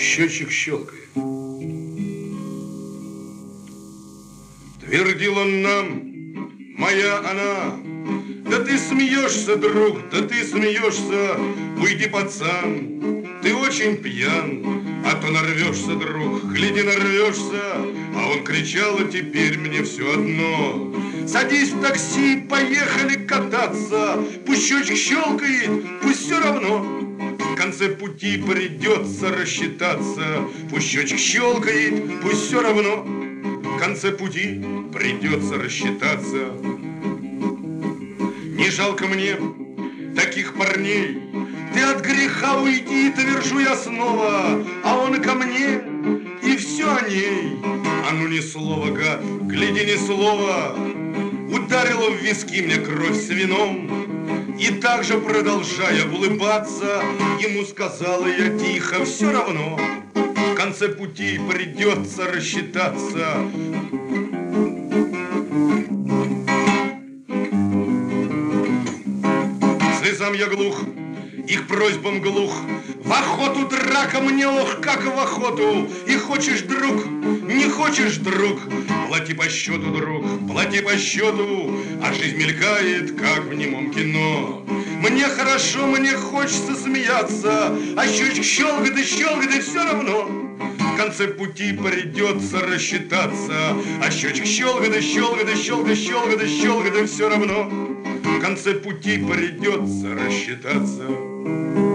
счетчик щелкает. Твердил он нам, моя она, да ты смеешься, друг, да ты смеешься, уйди, пацан, ты очень пьян, а то нарвешься, друг, гляди, нарвешься. А он кричал, а теперь мне все одно. Садись в такси, поехали кататься, пусть счетчик щелкает, пусть все равно. В конце пути придется рассчитаться, пусть счетчик щелкает, пусть все равно. В конце пути придется рассчитаться. Не жалко мне таких парней, ты от греха уйди, твержу я снова, а он ко мне, и все о ней. А ну ни слова, гад, гляди, ни слова. Ударила в виски мне кровь с вином, и так же, продолжая улыбаться, ему сказала я тихо, все равно. В конце пути придется рассчитаться. Слезам я глух, их просьбам глух. В охоту драка мне, ох, как в охоту. И хочешь, друг, не хочешь, друг, плати по счету, друг, плати по счету. А жизнь мелькает, как в немом кино. Мне хорошо, мне хочется смеяться, а счетчик щелкает и все равно. В конце пути придется рассчитаться, а счетчик щелкает и все равно. В конце пути придется рассчитаться.